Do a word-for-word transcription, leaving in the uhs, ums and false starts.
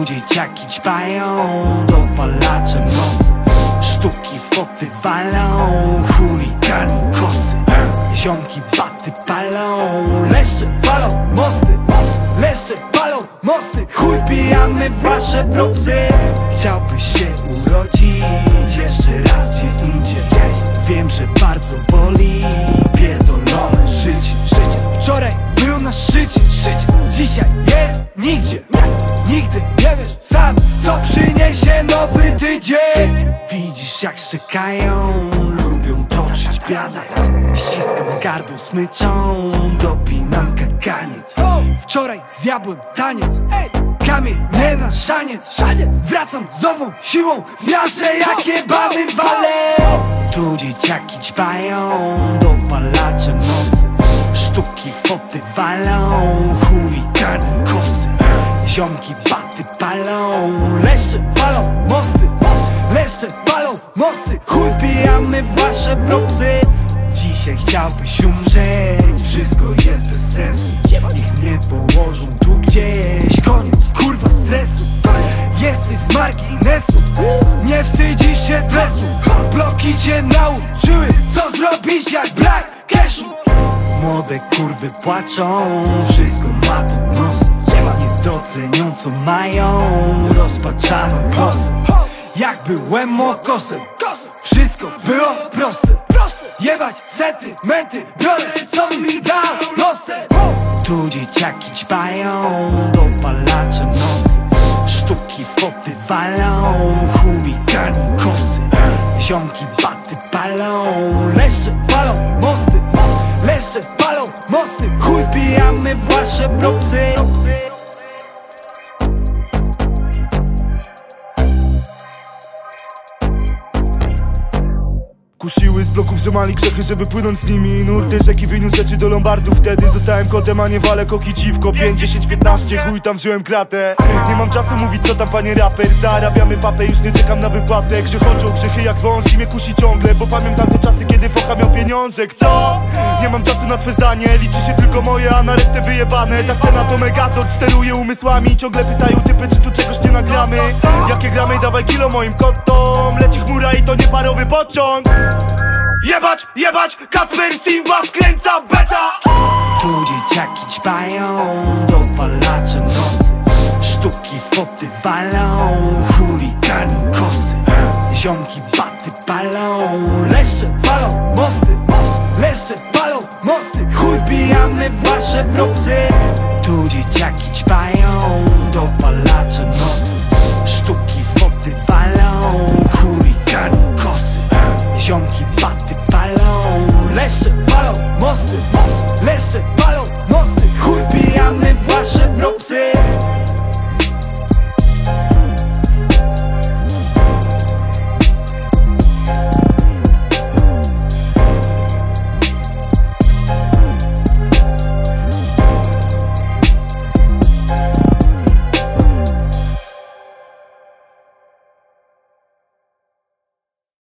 dzieciaki ćpają, dopalacze nosy, sztuki, foty walą, chuligani kosy, ziomki baty palą, leszcze palą mosty, leszcze palą mosty. Chuj pijamy wasze propsy. Chciałbyś się urodzić jeszcze raz gdzie indziej. Wiem, że bardzo boli pierdolone życie, życie. Wczoraj był na szczycie, szczycie. Dzisiaj jest nigdzie. Nigdy nie wiesz sam, co przyniesie nowy tydzień. Widzisz jak szczekają, lubią toczyć biada. Ściskam gardło smyczą, dopinam kaganiec. Wczoraj z diabłem taniec, kamień nie na szaniec. Wracam z nową siłą, miażdżę jak jebany walec. Tu dzieciaki ćpają, dopalacze nosy, sztuki, foty walą, chuligani kosy, ziomki baty palą, leszcze palą mosty, leszcze palą mosty. Chuj pijamy wasze propsy. Dzisiaj chciałbyś umrzeć, wszystko jest bez sensu. Niech mnie położą tu gdzieś, koniec kurwa stresu. Jesteś z marginesu, nie wstydzisz się dresu. Bloki cię nauczyły, co zrobić jak brak cashu. Młode kurwy płaczą, wszystko ma pod nosem. Nie docenią co mają, rozpaczano głosem. Jak byłem młokosem, wszystko było proste. Jebać sentymenty, biorę co mi dał losem. Tu dzieciaki ćpają, dopalacze nosy, sztuki, foty walą, chuligani kosy, ziomki baty palą, leszcze palą mosty, leszcze palą mosty. Chuj pijamy wasze propsy. Kusiły z bloków, że mali grzechy, żeby płynąć z nimi. Nurty rzeki wyniósł rzeczy do Lombardu. Wtedy zostałem kotem, a nie wale koki dziwko. Pięć, dziesięć, piętnaście, chuj tam wziąłem kratę. Nie mam czasu mówić co tam panie raper. Zarabiamy papę, już nie czekam na wypłatę. Grzechoczą grzechy jak wąż i mnie kusi ciągle. Bo pamiętam te czasy, kiedy focha miał pieniążek. Co? Nie mam czasu na twe zdanie, liczy się tylko moje, a na resztę wyjebane. Ta scena to megazord, steruje umysłami. Ciągle pytają typy, czy tu czegoś nie nagramy. Jakie gramy, dawaj kilo moim kotom. Leci chmura i to nie parowy pociąg. Jebać, jebać, Kacper Simba skręca beta. Tu dzieciaki ćpają, dopalacze nosy, sztuki, foty walą, chuligani kosy, ziomki baty palą, leszcze palą mosty, leszcze palą mosty. Chuj pijamy wasze propsy. Tu dzieciaki ćpają, dopalacze nosy, sztuki, foty walą, chuligani kosy, ziomki baty palą, leszcze palą mosty.